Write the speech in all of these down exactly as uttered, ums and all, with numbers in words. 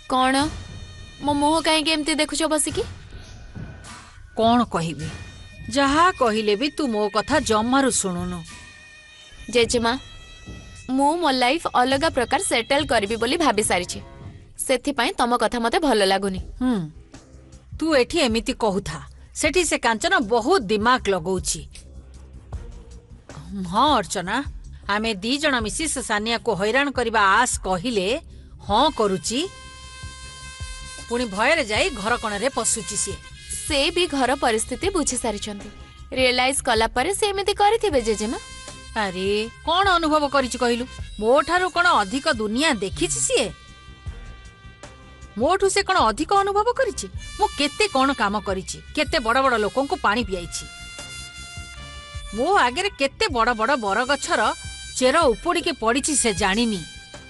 कौन मो मुह कहीं एमती देखुच बसिकी कौन कहबी जहा कहले भी तू मो कथा जमारू शुणुनु। जेजेमा मु मो लाइफ अलग प्रकार सेटल करबी बोली भाभी सारी सेथिपाई तम कथा मते भल लागुनी। हम्म तू एठी एमिति कहूथा सेठी से कांचन बहुत दिमाग लगौची। हाँ अर्चना आमे दी जण मिसी से सानिया को हैरान करबा आस कहिले हाँ करूची पुणी भୟରେ जाई घर कोणरे पसुची से से भी घर परिस्थिति बुझी सारी रियलाइज कला परे से एमिति करिथिबे जेजेमा। अरे कौन अनुभव करिछि कहिलु मो ठारू कोन अधिक दुनिया देखिछि सिए मोठू से कोन अधिक अनुभव करिछि मो केते कोन काम करिछि केते बड़ बड़ लोकन को पानी पियाइछि मो आगे केते बड़ बड़ बर गछर चेर उपुड़ी के पड़िछि से जानिनी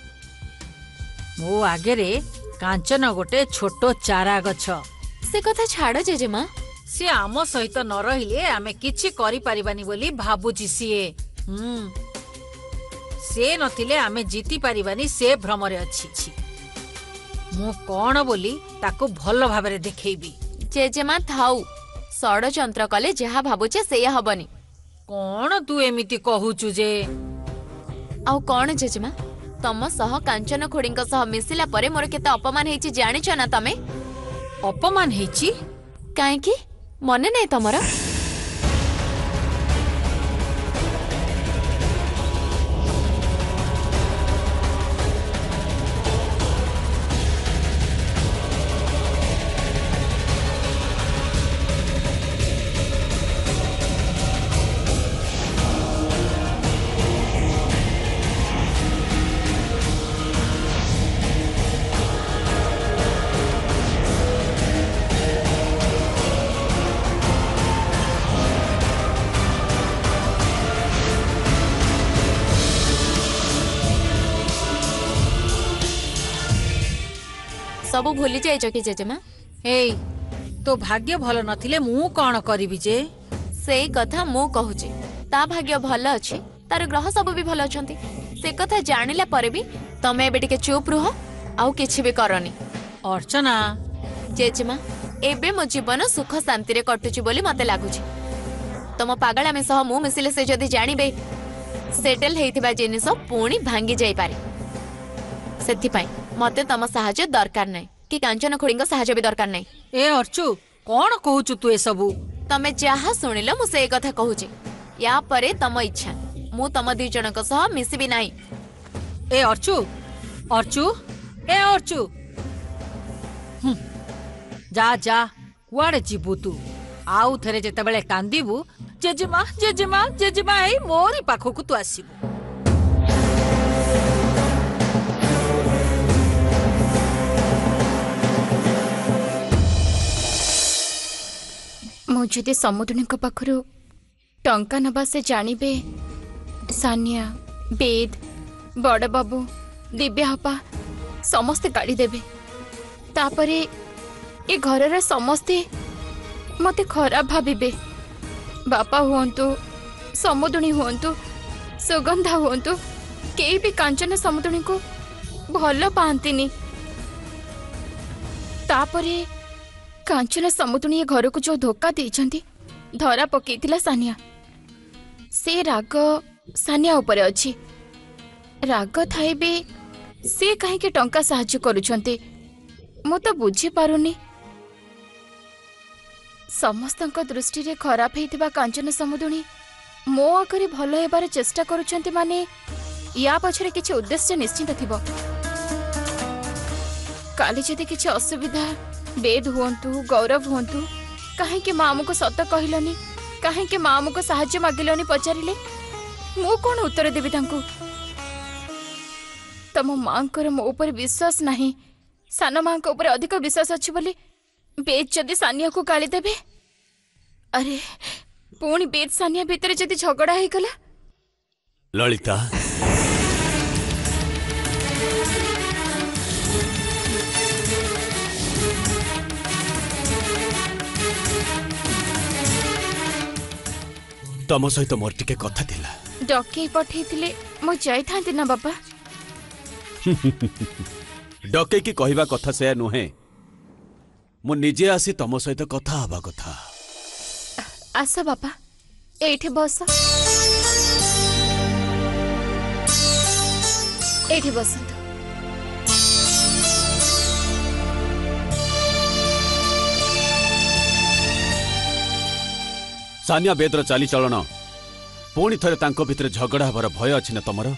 मो आगे कांचन गोटे छोटो चारा गछ। से कथा छाड़ जेजेमा सी आम सहित न रहिले आमे किछि करि परिबानी बोली भाबुछि सिए। हम्म से नथिले आमे जीति परिबानी से भ्रमरे अछि मु कौन बोली ताको भल भाबरे देखैबी। जेजेमा थाउ षडयंत्र कले जहा भाबुचे से हबनी। कौन तू एमिति कहूचु जे आउ कौन जेजेमा तम सह कांचन खोड़ीଙ୍କ सह मिसिला परे मोर केते अपमान हेछि जानिछ ना तमे। अपमान हेछि काहे की मने नै तमरा सबु भूली जाइछ कि जेजेमा। ए तो भाग्य भल नथिले मु कौन करिबि जे सेई कथा मु कहूची ता भाग्य भल अछि तार ग्रह सब भी भल अछंती से कथा जानिला परे भी तमे एबे टिके चुप रह आउ किछि भी करनी। अर्चना जेजेमा एबे मो जीवन सुख शांति रे कटुची बोली मते लागुची तम पागला में सह मु मिसिले से जदी जानिबे सेटल हेइथिबा जिनिस पुणी भांगी जाई पारे सेथि पई मते तम सहायता दरकार नै कि कांचन खोड़ीଙ୍କ सहायता भी दरकार नै। ए अर्चु कौन कहूचु तू ए सबु तमे जहा सुनिलो मु से कथा कहूची या परे तम इच्छा मु तम दी जनक सह मिसिबी नाही। ए अर्चु अर्चु ए अर्चु जा जा कुआडे जीबू तू आउ थरे जेते बेले कांदीबू जेजेमा जेजेमा जेजेमा ए मोरी पाखकु तू आसीबू। मुझे समुद्री पाखु टंका नबा से जानवे सानिया बेद बड़ बाबू दिव्यापा समस्ते गाड़ी देवे तापरे ये घर समस्ते मते खराब भाविबे बापा हुंतु समुद्री हुंतु सुगंधा हुंतु केई भी कांचन समुद्री को भल पांतिनी तापरे कांचन समुद्री घर को जो धोखा देइछंती धरा पकेइथिला सानिया से राग सानिया ऊपर अछि राग थाई भी से कहीं के टंका साहाय्य करूछंती मु तो बुझी पारुनी। समस्तक दृष्टि रे खराब हेतिबा कांचन समुद्री मो आखरी भल हेबार चेष्टा करूछंती माने या पछरे किछि उद्देश्य निश्चित थिबो। काली जदि किछि असुविधा बेद हुंतु गौरव हुंतु कहीं के मामू को सत कहलनी कहीं के मामू को साहाय्य मागिलनी पचारिले मु कौन उत्तर देबी तांकु। तम मां को मो ऊपर विश्वास नहीं सान मां को ऊपर अधिक विश्वास अछि बोली बेद जदि सानिया को गाली देबे अरे पुणी बेद सानिया भीतर जदि झगड़ा हे गला। ललिता तम सहित मोर टिके कथा थिला डके पठेइथिले मो जाई थांती ना बाबा। डके कि कहवा कथा से नुहे मु निजे आसी तुम सहित कथा हवा कथा। आस बापा एठी बस एठी बसंतु। सानिया बेदर चाली चलन पुणी थरे तांको भितर झगड़ा हबार भय अछि न तमर?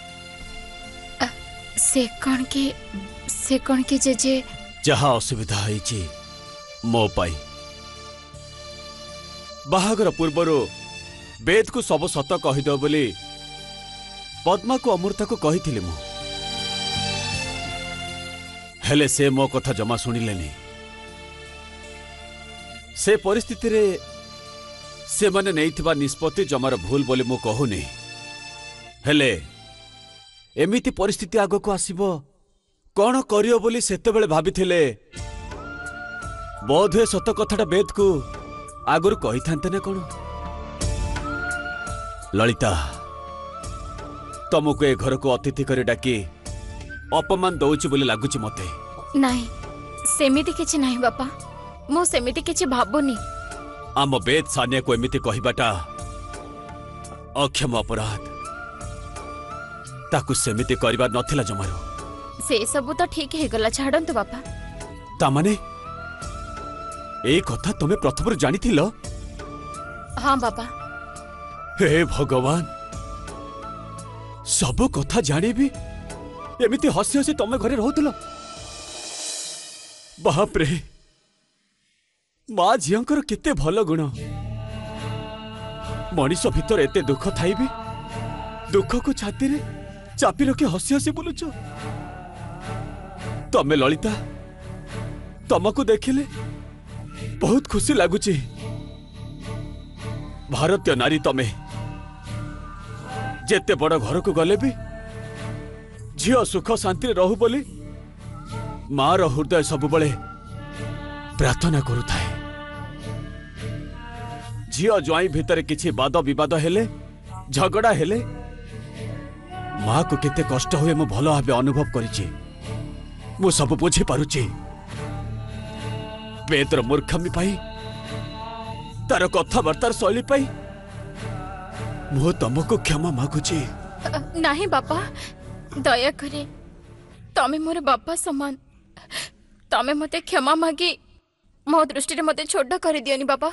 से कौन के से कौन के जेजे जहा असुविधा होईची मो पाई बाहागर पूर्वरु वेद को सब सत कहीद बोली पद्मा को अमृता को कही मु हेले से मो कथा जमा शुणिलेनी। से परिस्थिति रे से माने नहीं निष्पत्ति जमार भूल बोली मु कहूनी हेले एमिति परिस्थिति आग को आसीबो कौन करियो बोली सेतेबेले भाबिथिले बोधे सत कथाटा वेद को आगुरु कही थांते ने कौन? ललिता तुमको ए घर को अतिथि कर डाकी अपमान दौची बोली लागुची मते। नहीं सेमिति किछि नहीं बापा मु सेमिति किछि भाबुनी। आम वेद सानिया को एमिति कहिबाटा अक्षम अपराध ताकु सेमिति करबा नथिला जमारो। से सब तो ठीक है गला छाड़ंतु बापा। ता माने ए कथा तुमे प्रथम जानी थिलो? हाँ बापा। हे भगवान सब कथा जानी भी एमिति हसी हसी तुमे घरे रहउतलो? बाप रे माँ झींकर केते भल गुण मनीष भीतर एते दुख थाई भी दुख को छाती रे चापी रखी हसी हसी बोलुच। तमे ललिता तुमको देखिले बहुत खुशी लगुची। भारतीय नारी तमे जेते बड़ घर को गले भी झियो सुख शांति रहू बोली माँ रो हृदय सब बड़े प्रार्थना करुथाए। झियो ज्वाई भितर किछि वाद विवाद हेले झगड़ा हेले माँ को केते कष्ट हुए मु भल भाबे अनुभव करिछि। मु सब बुझी पारुछि वेदर मूर्खमी पाई तार कथबार्तार शैली पाई मु तुमको क्षमा मागुछि। नहीं बापा दया करे तमे मोर बापा समान तमे मते क्षमा मागी मो दृष्टि रे मते छोटा कर दियोनी बापा।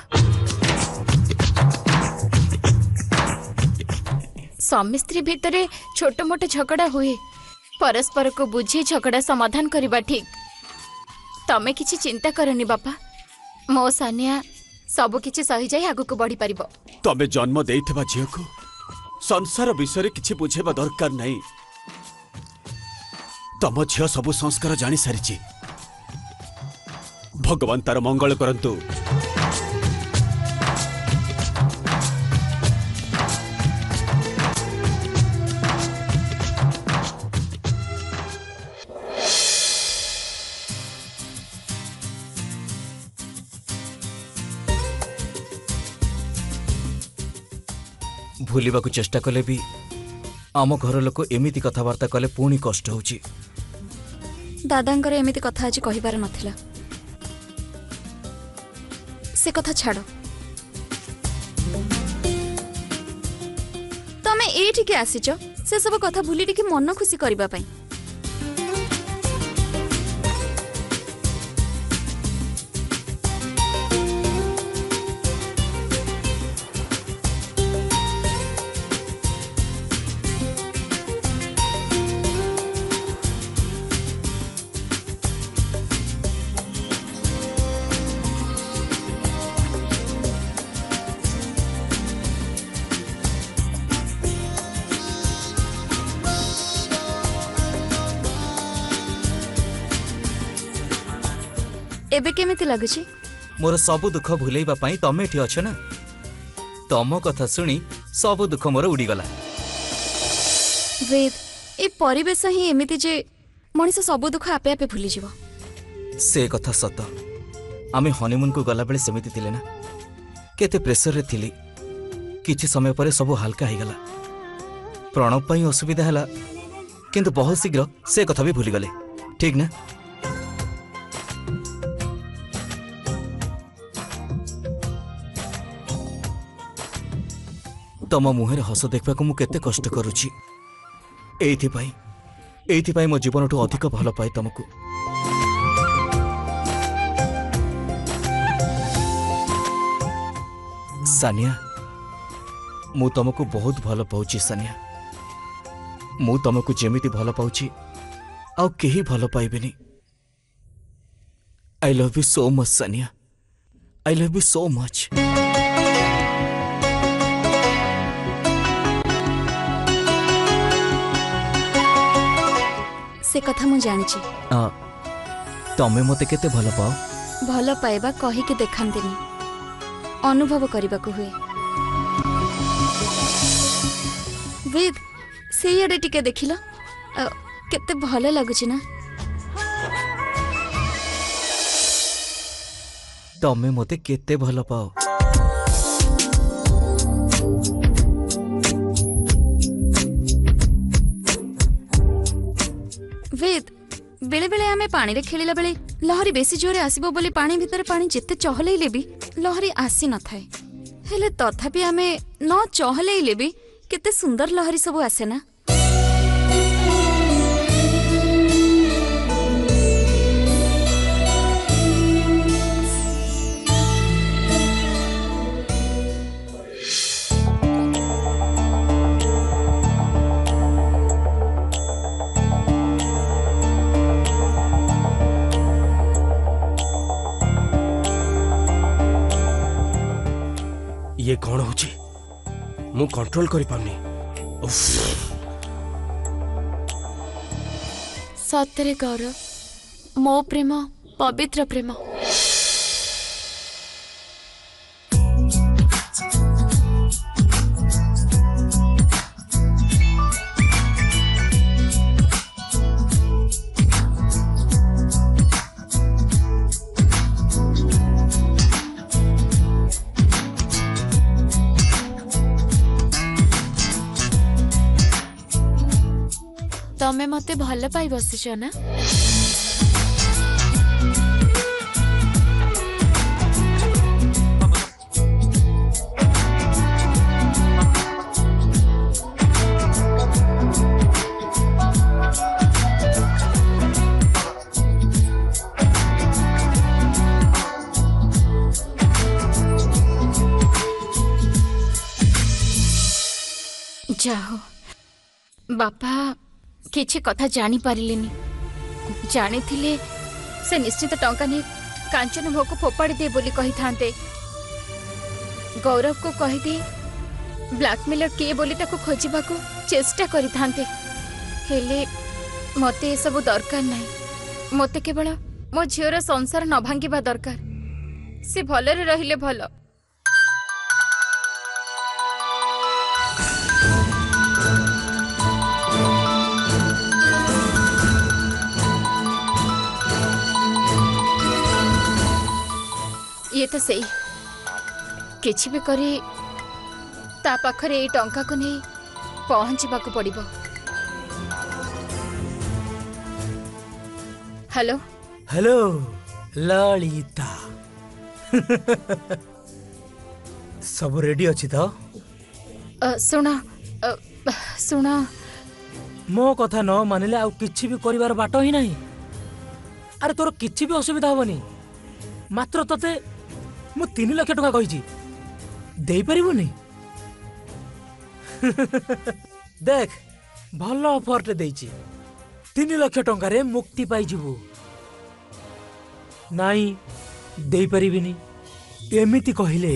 स्वामी स्त्री भितरे छोट मोटे झगड़ा हुए परस्पर को बुझी झगड़ा समाधान करबा ठीक। तमे किछि चिंता करनी बापा मो सानिया सब किछि सही जाई आगु को बढ़ी परिबो। तमे जन्म देइथबा झियो को संसार विषय रे किछि बुझेबा दरकार नहीं। तम झियो सब संस्कार जानी सारिछि। भगवान तार मंगल करंतु। भूलिबा को चेष्टा कले भी आम घर लोक एमिति कथबार्ता कले पुणी कष्ट होची। दादांकर एमिति कथा आज कहिबार नथिला से कथा छाड़ो। तमे एठिके आसीच से सब कथा भूली टिके मन खुशी करबा पई। एबे केमिति लागुची? मोर सब दुख भूलेबा पई तमे एठी अछ ना। तम कथा सुनी सब दुख मोर उड़ी गला। वेद ए परिवेश ही एमिति जे मनीष सब दुख आपे आपे भूली जीव। से कथा सत। आमे हनीमून को गला बेले सेमिति थिले ना। केते प्रेशर रे थिली किछि समय परे सब हल्का हो गला। प्रणव पई असुविधा हला किंतु बहुत शीघ्र से कथा भी भूली गले। ठीक ना? तम मुहर हस देखा को मुझे कष्ट करुच्ची एइथिपाई एइथिपाई मो जीवन ठू अधिक भल पाए तुमको। सानिया मु तुमको बहुत भल पाउची सानिया। मु तुमको जेमिति भल पाउची आउ केही भल पाइबेनी। I love you so much Sania. I love you so much. से कथा मु जानिची। तमे मते केते भल पाओ? भल पाइबा कही के देखांतिनी, अनुभव करबा को हुए। वेद से याडे टिके देखिला केते भल लागुची ना। तमे मते केते भल पाओ? वेद बेले बेले आमे पानी रे खेलिला बेले लहरी बेसी जोरे आसीबो बोली पानी भितर पानी जेते चहलेइले भी लहरी आसी न थाए। हेले तथापि आमे न चहलेइले भी केते सुंदर लहरी सब आसे ना। ये कौन होची? मु कंट्रोल करि पाउनी। सतरे गौरव, मो प्रेम पवित्र प्रेम। तमे मते भल पाई बसिछ ना? जाहो बापा किछि कथा जानी पारिलेनी। जानी थिले से निश्चित टंका नहीं कांचन भोग को फोपाड़ी दे बोली कही थांते। गौरव को कही दे ब्लैकमेलर किए बोली ताको खोजिबा को चेष्टा करी थांते। हेले मते सब दरकार नहीं। मते केवल मो झियर संसार न भांगिबा दरकार। से भलरे रहिले भल। ये तो सही किछि भी करी ता पाखरे ए टंका को नहीं पहुंचबा को पड़िबो। Hello hello Lalita. सब रेडी अछि तो? सुना सुना मो कथा न मानिले आ किछि भी करिवार बाट ही नहीं। अरे तोर किछि भी असुविधा होबनी। मात्र तते मु तीन लाख टका कहिछि देई परिबोनी। देख भल ऑफर टे देइछि। तीन लाख टका रे मुक्ति पाई जिवु। नाई देई परिबिनी एमिति कहिले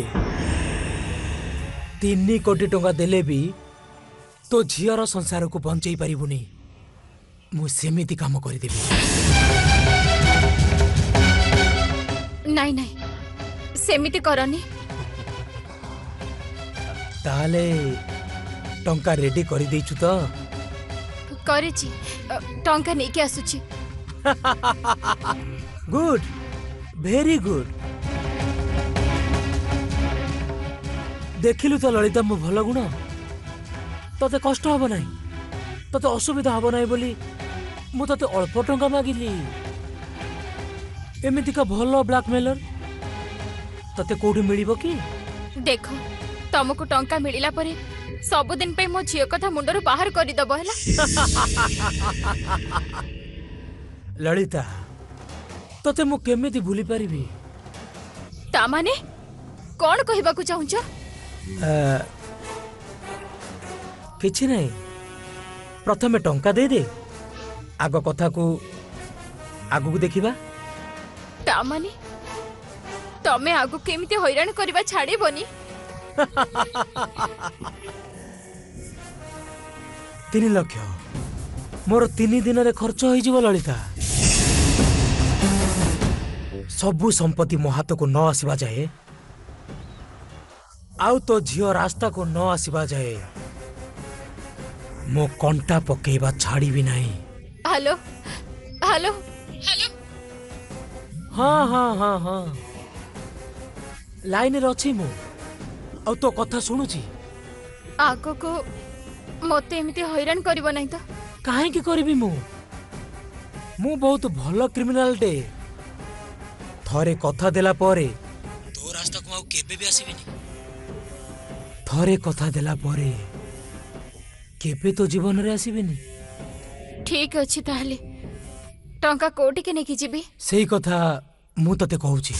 तीन कोटी टका देले भी तो झियर संसार को बंचई परिबुनी। मु सेमिति काम करि देबी। नहीं नहीं सेमिति करनी। ताले टंका रेडी करि देइछु तो? करिछि टंका नेकी आसुछि। Good very good. देखिलु तो ललिता मो भल गुण। तते कष्ट हबो नाही, तते असुविधा हबो नाही बोली ମୁଁ ତତେ ଅଳ୍ପ ଟଙ୍କା ମାଗିଲି। ଏମିତିକା ଭଲ ବ୍ଲାକମେଲର ତତେ କୋଉଠି ମିଳିବ କି? ଦେଖ ତମକୁ ଟଙ୍କା ମିଳିଲା ପରେ ସବୁଦିନ ପାଇଁ ମୋ ଝିଅ କଥା ମୁଣ୍ଡରୁ ବାହାର କରିଦବ ହେଲା। ଲଳିତା ତତେ ମୁଁ କେମିତି ଭୁଲି ପାରିବି? ତା ମାନେ କଣ କହିବାକୁ ଚାହୁଁଛ? କିଛି ନାହିଁ, ପ୍ରଥମେ ଟଙ୍କା ଦେଇଦେ, ଆଗ କଥାକୁ ଆଗକୁ ଦେଖିବା। ତା ମାନେ ତମେ ଆଗକୁ କେମିତି ହଇରାଣ କରିବା ଛାଡ଼ିବନି? ତିନି ଲକ୍ଷ ମୋର ତିନି ଦିନରେ ଖର୍ଚ୍ଚ ହେଇଯିବ ଲଳିତା। ସବୁ ସମ୍ପତ୍ତି ମୋ ହାତକୁ ନ ଆସିବା ଯାଏ, ଆଉ ତୋ ଝିଅ ରାସ୍ତାକୁ ନ ଆସିବା ଯାଏ ମୋ କଣ୍ଟା ପକେଇବା ଛାଡ଼ିବି ନାହିଁ। Hello hello hello. ହଁ ହଁ ହଁ ହଁ ଲାଇନରେ ଅଛି ମୁଁ, ଆଉ ତୋ କଥା ଶୁଣୁଛି। ଆଗକୁ ମତେ ଏମିତି ହଇରାଣ କରିବ ନାହିଁ ତ? କାହିଁକି କରିବି? ମୁଁ ମୁଁ ବହୁତ ଭଲ କ୍ରିମିନାଲଟେ। ଥରେ କଥା ଦେଲା ପରେ ତୋ ରାସ୍ତାକୁ ଆଉ କେବେ ବି ଆସିବିନି। ଥରେ କଥା ଦେଲା ପରେ କେବେ ତୋ ଜୀବନରେ ଆସିବିନି। ଠିକ ଅଛି ତାହେଲେ ଟଙ୍କା କୋଉଠିକି ନେଇକି ଯିବି? ସେଇ କଥା ମୁଁ ତତେ କହୁଛି।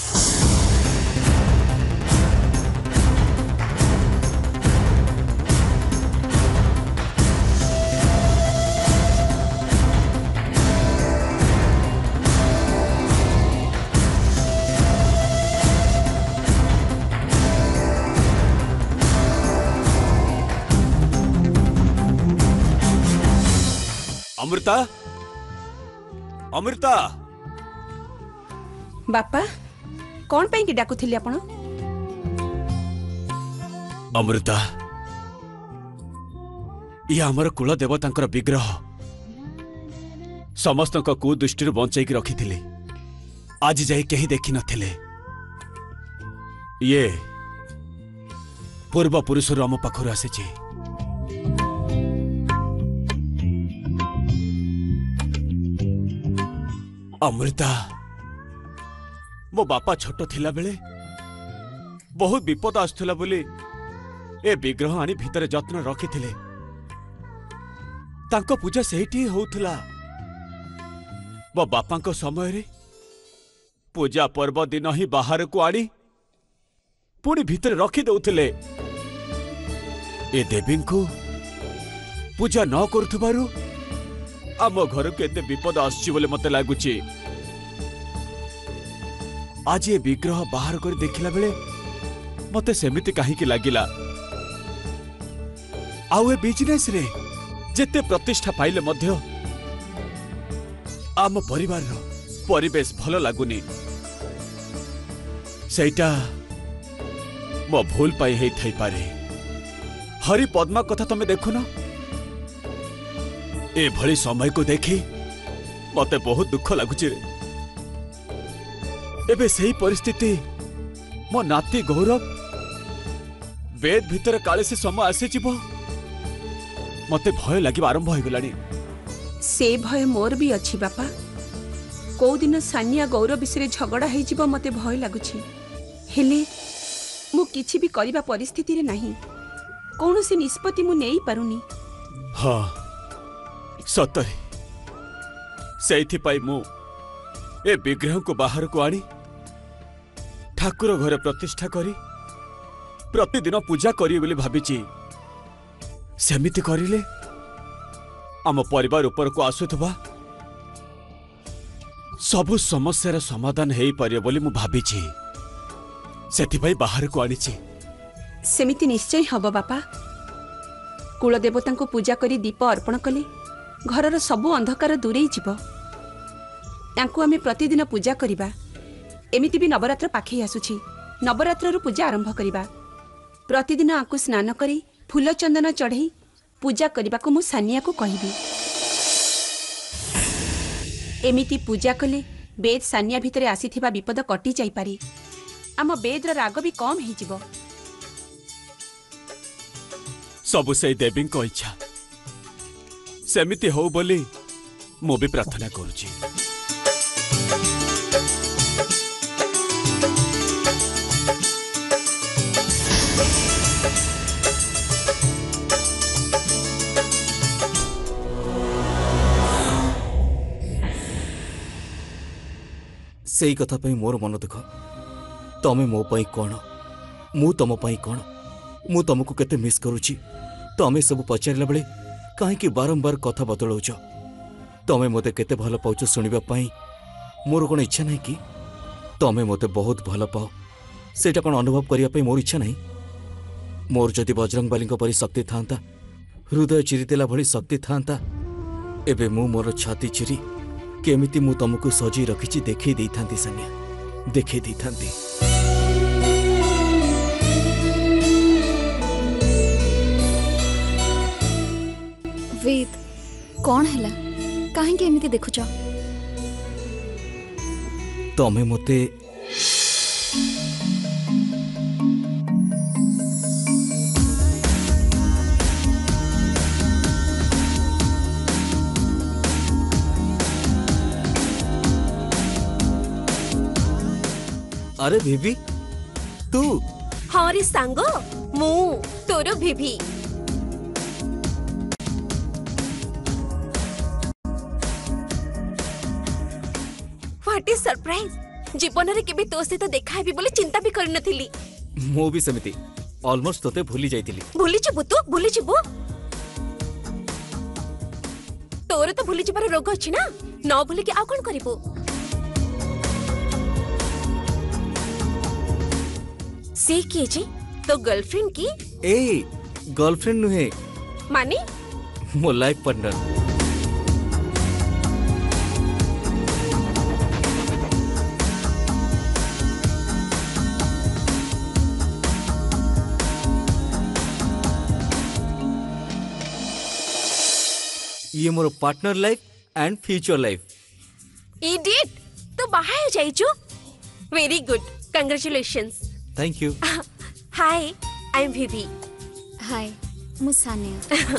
अमृता, अमृता। बापा कौन पे डाकुथिले आपण? अमृता, ये आमर कुल देवतांकर विग्रह समस्त कुदृष्टि बंचाई रखी। आज जाए कहीं देखी नथिले। ये पूर्व पुरुषर आम पाखर आसी। अमृता, मो बापा छोट थिला बेले बहुत विपद आसुला बोली ए विग्रह आनी भितर जत्न रखिथिले। तांको पूजा सेठी होउथला। मो बापांको समय रे पूजा पर्व दिन ही बाहर को आनी पुणी भितर रखी दउथिले। ए देवी को पूजा न करुथबारु आम घर को एते विपद आसछि बोले मते लागुछि। आज ये विग्रह बाहर कर देखिला बेले मते सेमिति काहीकि लागिला। आउ ए बिजनेस रे जेते प्रतिष्ठा पाइले मध्य आम परिवार रो परिवेश भलो लागुनी। सेटा मो भूल पाई हेई थाई पारे। हरि पद्मा कथा तमे देखु न। ए भली समय को देखी मते बहुत दुख लागुछि रे। एबे सही परिस्थिति मो नाती गौरव वेद भीतर काले से समय आसी जीवो मते भय लागि आरंभ हो गलानी। से भय मोर भी अछि बापा। को दिन सानिया गौरव विषय झगड़ा हे जीवो मते भय लागुछि। हेले मु किछि भी करिबा परिस्थिति रे नाही। कोनोसी निष्पत्ति मु नेई पारुनी। हां सतरे सेथि पाई मु ए विग्रह को बाहर को आनी ठाकुर घरे प्रतिष्ठा करी प्रतिदिन पूजा करी बोली भाबिची। सेमिति करिले आम परिवार ऊपर को आसुथबा सबु समस्यार समाधान हेई पारे बोली मु भाबिची। सेथि पाई बाहर को आनीची। सेमिति निश्चय हबो बापा। कुल देवता को पूजा करी दीप अर्पण कले घरर सबु अंधकार दूरेई जीवो। तांको आमे प्रतिदिन पूजा करिबा। एमिति भी नवरात्र पाखे आसुछि। नवरात्ररु पूजा आरंभ करिबा। प्रतिदिन आंकु स्नान करी फूल चंदन चढ़ई पूजा करने को मु सानिया को कहबी। एमिति पूजा कले बेद सानिया भितरे आसीथिबा विपद कटि जाई पारे। आम बेदर राग भी कम हो जिवो। सबु से देवी को इच्छा सेमिति हो बोली ମୁଁ ବି ପ୍ରାର୍ଥନା କରୁଛି। सेई कथा पई मोर मन दुख तमे मो पई कोन मु तम पई कोन मु तुमको केते मिस करूची तमे सब पचारला बेले काहे कि बारंबार कथा बदलौछ तमे मते केते भल पाउछ सुनिबा पई मोर कोन इच्छा नहीं कि तमे मते बहुत भल पाओ सेटा कोन अनुभव करिया पई मोर इच्छा नहीं मोर जदि बजरंगबली परी शक्ति थांता हृदय चिरितेला भली शक्ति थांता एबे मु मोर छाती चिरी केमिति मु तुमको सजी रखिची देखै दै थांती सानिया देखै दै थांती। वेद कौन हैला काहे के एमिति देखुछ तमे मते अरे भिभी तू हाँ रे सांग मु तोर भिभी व्हाट इज सरप्राइज जीवन रे केबे तो सहित देखा हेबी बोले चिंता भी कर नथिली मो भी समिति ऑलमोस्ट तोते भूली जाइतिली भूली छिबु तू भूली छिबु तोर तो भूली जिबार रोग अछि ना न भूली के आ कोन करिबो से किए जे तो गर्लफ्रेंड की ए गर्लफ्रेंड नुहे माने मो लाइफ पार्टनर ये मोर partner life and future life idiot तो बाहर जाइजो very good congratulations thank you hi I am Bhibhi hi मु सानिया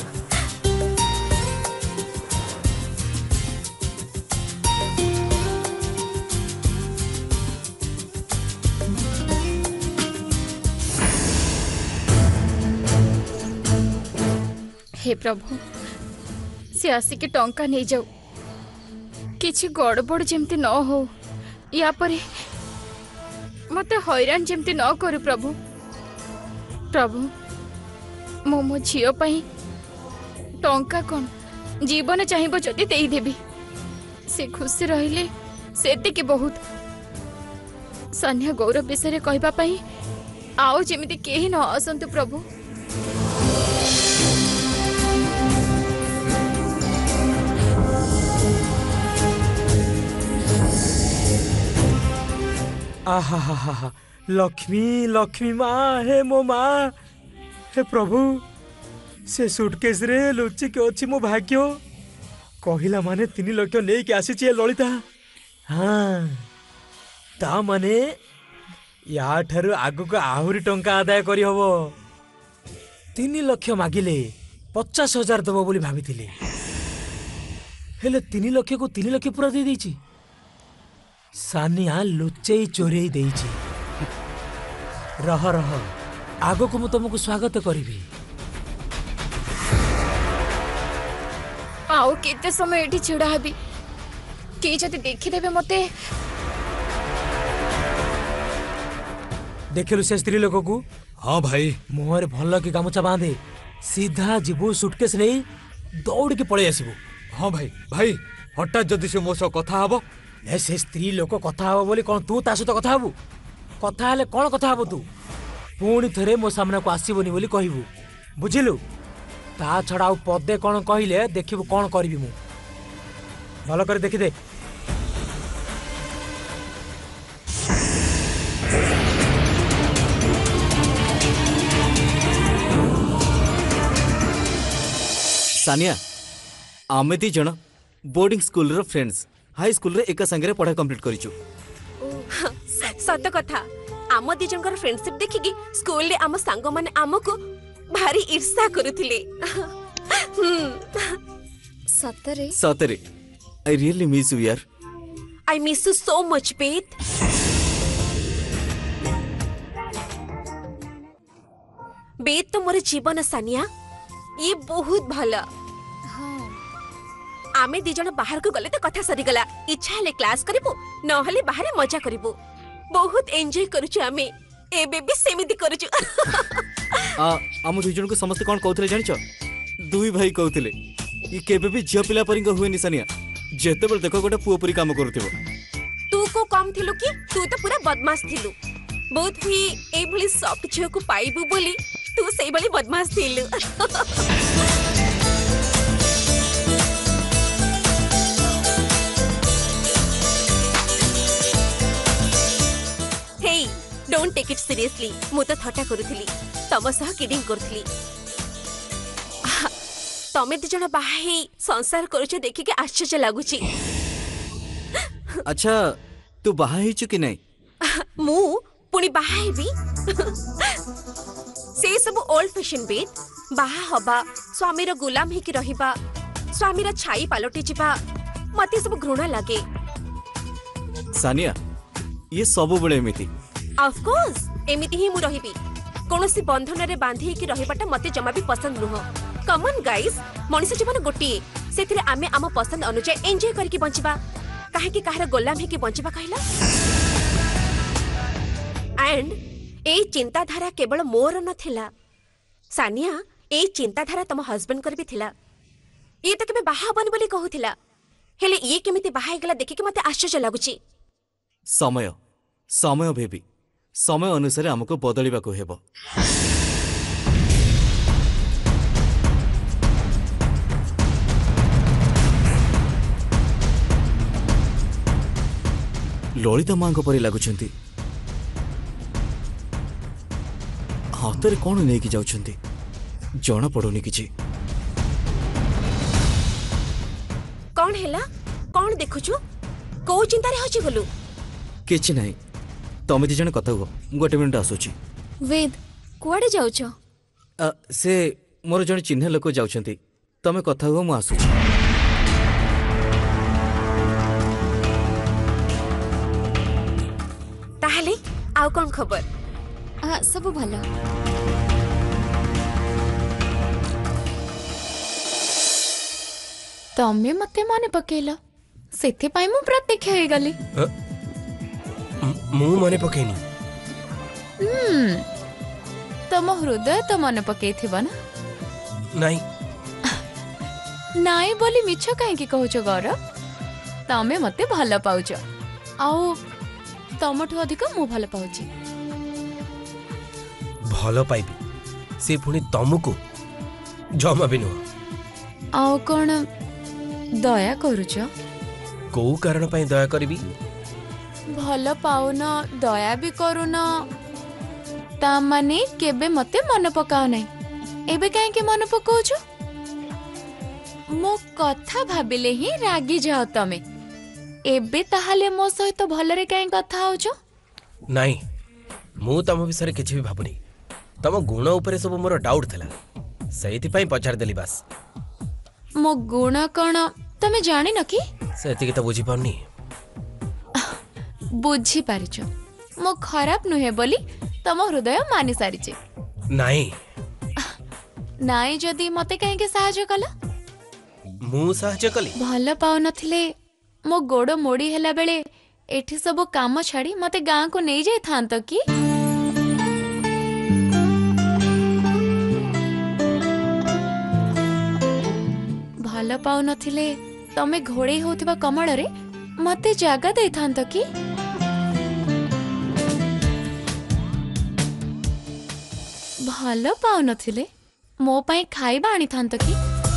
हे प्रभु से आसिक टंका नहीं जाऊ किछि गड़बड़ जेमती न हो या परे मते हैरान जेमती न करू प्रभु प्रभु मो मो झियो पई टंका कौन जीवन चाहिए जदि देई देबी से खुशी रहिले सेति के बहुत सान्या गौरव विषय कहबा पई आओ जेमिति केही न असंतु प्रभु आहा हा हा हा लक्ष्मी लक्ष्मी माँ हे मो माँ हे प्रभु से सुटकेस रे लुचि के अछि मो भाग्य कहिला माने तीन लक्ष नहीं के आसी छे ललिता हाँ ता माने या ठारु आगु को आहुरी टंका आदाय करी हबो तीन लक्ष मागिले पचास हजार दबो बोली भाबिथिले हेले तीन लक्ष को तीन लक्ष पूरा दे देछि सानिया लुचेई चोरेई देइछि रह रह आगो को मु तुमको स्वागत करिबी आओ केते समय एठी छिड़ा हबी के जति देखि देबे मते देखलु से स्त्री लोक को हाँ भाई मुहर भल की गामुछा बांधे सीधा जीवु सुटकेस नहीं दौड़ के पळे आसीबु हाँ भाई भाई हठात जदि से मो सह कथा हबो ए से स्त्री लोक कथा हबो बोली कोन तू ता सहित कथा हबु कथा हले कोन कथा हबो तू पुणी थरे मो सामने को आसीबोनी बोली कहिबु बुझिलु ता छड़ा पदे कोन कहिले देखिबु कोन करबी मु भल कर देखि दे सानिया आमे दी जण बोर्डिंग स्कूल रो फ्रेंड्स हाई स्कूल रे एका संगे पढ़ा कंप्लीट करिचु सत कथा आम दी जनकर फ्रेंडशिप देखिकी स्कूल रे आम सांग माने आमको भारी ईर्ष्या करुथिले सतरे सतरे आई रियली मिस यू यार। I miss you so much Bed. Bed तो मोर जीवन सानिया, ये बहुत भला। आमे दी जण बाहर को गले तो कथा सरी गला। इच्छा हेले क्लास करिबो, न हेले बाहर मजा करिबो। बहुत एन्जॉय करूछु आमे। एबे भी सेमिति करूछु। आ हम दुई जन को समस्त कोन कहउथले जानिछ? दुई भाई कहउथले ई केबे भी झियो पिला परिंग हुए निसानिया। जेते बेल देखो गोटे पुओ परी काम करथिबो। तू को कम थिलु कि? तू तो पूरा बदमाश थिलु। बहुत ही ए भली सॉफ्ट झियो को पाइबु बोली तू सेई भली बदमाश थिलु। Hey don't take it seriously. मु तो थट्टा करूथिली, तम सह किडिंग करथिली। तमे दी जण बाहे संसार करूछ देखि के आश्चर्य लागुची। अच्छा तू बाहा ही चुकी नहीं? मु पुणी बाहा हेबी? से सब ओल्ड फैशन बेद। बाहा हबा, स्वामीर गुलाम हेकि रहिबा, स्वामीर छाई पालटी जिबा, मते सब घृणा लागे। सानिया ये सब बळे एमिति। ऑफ कोर्स एमिति ही मु रहिबी। कोनोसी बंधन रे बांधी हेकि रहिबाटा मते जमा भी पसंद नुह। कम ऑन गाइस, मनुष्य जीवन गोटिए, सेथिरे आमे आम पसंद अनुसार एन्जॉय करके बंचिबा। काहे कि काहर गोलाम हेकि बंचिबा कहला? एंड ए चिंताधारा केवल मोर नथिला सानिया, ए चिंताधारा तम हस्बैंड कर भी थिला। ये तो केबे बाहा बन बोली कहूथिला, हेले ये केमिति बाहा हेगला देखि के मते आश्चर्य लागुची। समय समय बेबी, समय अनुसार हमको बदलिबा को हेबो। ललिता मां को परी लागुछंती। हाथरे कौन नहीं जाउछंती जना पड़ोनी किछि। कौन हेला? कौन देखुछु? को चिंता रे हछि गलु? किछि नहीं, तमे दी जण कथा हो। गोटे मिनिट आसुची। वेद कुआडे जाउछ? अ, से मोर जण चिन्ह लोक जाउछंती, तमे कथा हो, मु आसुची। ताहले आउ कोन खबर? आ, सब भलो। तमे मते माने पकेला, सेथे पाई मु प्रत्यक्ष हे गली। मु माने पकेनी। हम्म तम हृदय तो मन पकेथिबा ना? नहीं नाई बोली मिछ काहे की कहउछ गौरव? तमे मते भल पाउछ, आउ तमठु अधिक मु भल पाउची। भल पाइबी से पुणी तमको जमा भी नुह। आउ कोन दया करूछ? को कारण पाई दया करबी? भल पाउन, दया भी करुन, ता माने केबे मते मन पकाओ नै। एबे काहे के मन पकाउछ? मो कथा भाबिले ही रागी जाओ तमे। एबे ताहाले मो सहित भलरे काहे कथा होछ? नहीं मु तम विषय किछि भी भाबुनी। तम गुण ऊपर सब मोर डाउट थला, सेति पई पचार देली बस। मो गुण कोन तमे जानि न कि? सेति के त बुझी पाउनी। बुझी पारिछ, मो खराब नुहे बोली तम हृदय मानि सारिछे। नहीं नाई जदी मते काहे के सहाय्य कला? मु सहाय्य कली? भल पाउ नथिले मो गोड़ मोड़ी हेला बेले एठी सब काम छाड़ी मते गां को नहीं जाय थांत कि? भल पाउ नथिले तमे घोड़े होथिबा कमल रे मते जागा दे थांत कि? भल पाउ नथिले मो पाई खाइबा आनी थांत कि?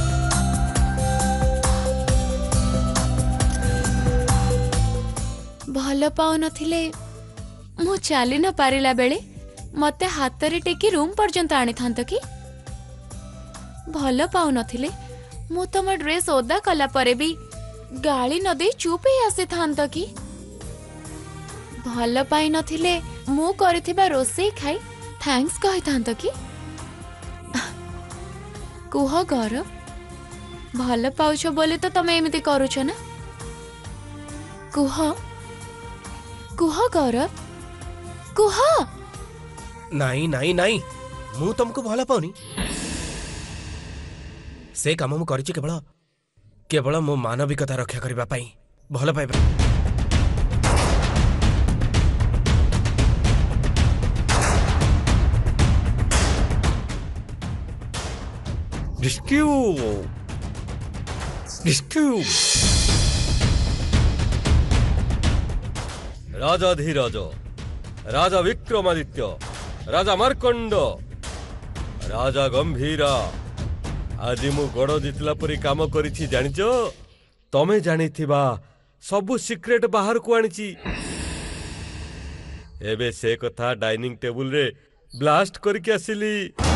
भल पाउ नथिले मु चाली न पारिला बेले मते हातरे टेकी रूम पर्यंत आनी थांत कि? भल पाउ नथिले मु तम ड्रेस ओदा कला परे भी गाली न दे चुप ही आसे थांत कि? भल पाई नथिले मु करिथिबा रोसई खाई थैंक्स कहि थांत कि? कुह गौरव, भल पाउछ बोले तो तमे एमिति करूछ ना? कुह कुह गौरव कुह। ନାଇଁ ନାଇଁ ନାଇଁ ମୁଁ ତମକୁ ଭଲ ପାଉନି। ସେ କାମ ମୁଁ କରିଛି କେବଳ କେବଳ ମୋ ମାନବିକତା ରକ୍ଷା କରିବା ପାଇଁ, ଭଲ ପାଇବା। Rescue! Rescue! राजा धीराज, राजा विक्रमादित्य, राजा मार्कंड, राजा गंभीरा, आज मु गड़ जितला परी काम करिछि जानिच। तमे जानिथिबा सबु सिक्रेट बाहर को आनिछि। एबे से कथा डाइनिंग टेबुल रे ब्लास्ट करके आसिली।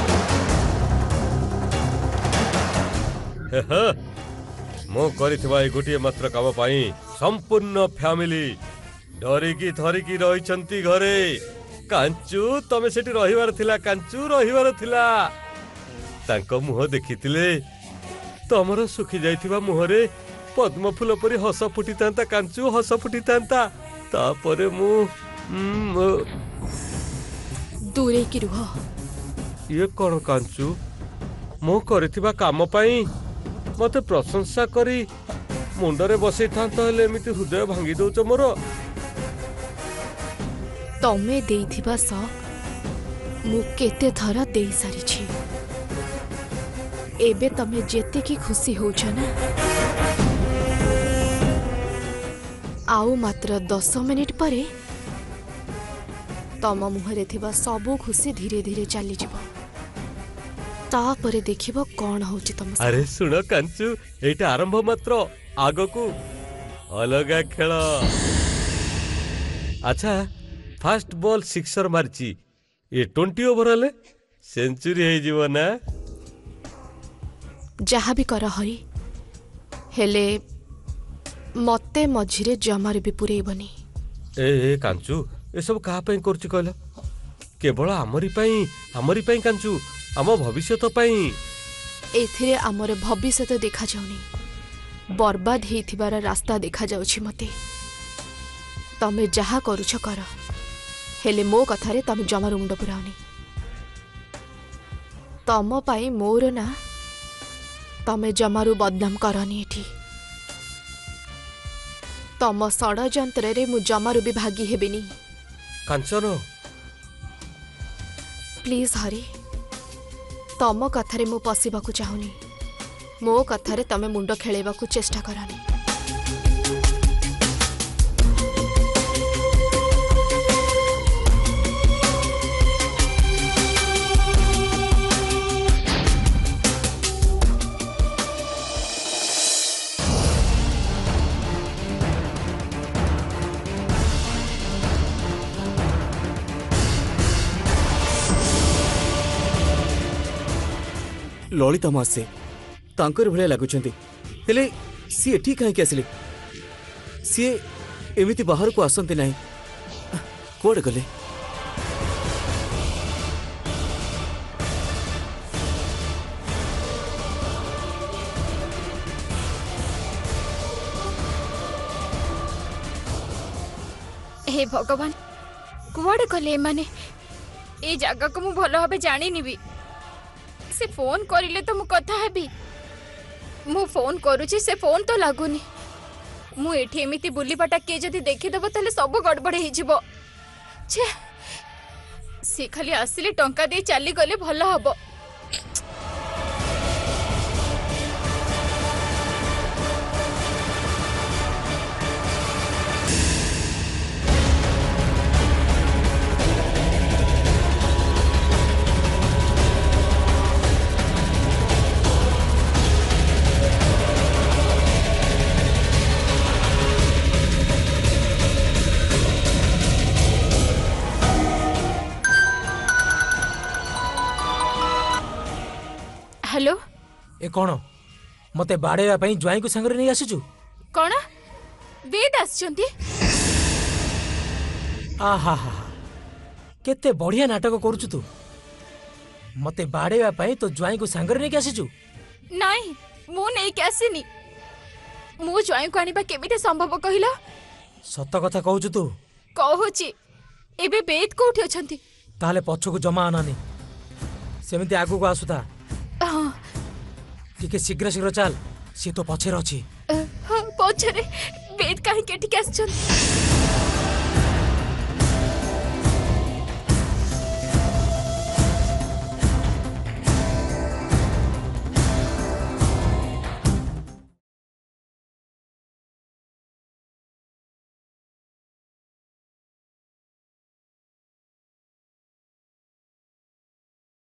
मु करिथिबा ए गोटिए मात्र काम पाई संपूर्ण फैमिली डरिकी थरिकी रहिछंती घरे। कांचू तमे सेठी रहिवार थिला, कांचू रहिवार थिला। तांको मुह देखितिले तमर सुखी जाइथिबा मुहरे पद्म फूल परी हस फुटितांता। कांचू हस फुटितांता। तापरे मु दूरे की रुह। ये कौन कांचू? मु करिथिबा काम पाई मते प्रशंसा करी मुंडरे बसै थांत हेले एमिति हृदय भांगी दउछ मोर। तमे देइथिबा सक मु केते थरा देई सारिछि। एबे तमे जेते की खुशी होछ ना, आउ मात्र दस मिनिट परे तम मुहरे थिबा सबो खुशी धीरे धीरे चली जिवो। तापरे देखिबो कौन होची तम। अरे सुनो कांचू, एटा आरंभ मात्र, आगकू अलगा खेल। अच्छा फास्ट बॉल सिक्सर मारची, ये ट्वेंटी ओवर हेले सेंचुरी हो जीव ना। जहाँ भी कर हरी हेले मते मझिरे जमारे भी पुरेबनी। ए ए कांचू ए सब कहा पई करची कहला? केवल हमरी पई, हमरी पई कांचू, आम भविष्यत पई। एथिरे हमर भविष्यत देखा जाउनी, बर्बाद हेथिबार रास्ता देखा जाउछि मते। तमे जहा करूछ कर, हेले मो कथारे तमे जमार मुंड पुराउनी। तम पाई मोर ना तमे जमारू बदनाम करनी। एठी तम षड़यंत्र रे मु जमारू भी भागी हेबिनी। कांचन प्लीज हरी, तम कथारे मु पशिबाकू चाहुनी। मो कथारे तमे मुंड खेलेबाकू चेष्टा करनी। ललिता मासे तांकर भले लागुचंती, हेले सी एठी काहे के आसिले? सी एमिति बाहर को आसंती नाही, कोड गले? हे भगवान, कुआडे गले माने? ए जगह को मु भलो भाबे जानी निबी। से फोन करिले तो मु कथा हेबी। मु फोन करूची, से फोन तो लागुनी। मु एठी एमिति बुलीबाटा के जदी देखि दबो तले सब गड़बड़ हे जिवो। छे से खाली आसिले टंका दे चली गले भलो हबो। हेलो ए कौन मते बाड़ेवा पई ज्वाई को संगरे नहीं आसीचु? कौन वेद आछंती? आहा हा केते बढ़िया नाटक करूचु तू। मते बाड़ेवा पई तो ज्वाई को संगरे नहीं आसीचु? नहीं मु नहीं कैसिनी। मु ज्वाई को आनिबा केमिते संभव कहिला? ସତ କଥା କହୁଛୁ ତୁ? କହୁଛି। ଏବେ ବେଦ କୋଉଠି ଅଛନ୍ତି? ତାହେଲେ ପଛକୁ ଜମା ଆନାନି, ସେମିତି ଆଗକୁ ଆସୁଥା। ହଁ ଟିକେ ଶୀଘ୍ର ଶୀଘ୍ର ଚାଲ, ସିଏ ତ ପଛରେ ଅଛି। ଅ, ହଁ, ପଛରେ ବେଦ କାହିଁକି ଏଠିକି ଆସିଛନ୍ତି?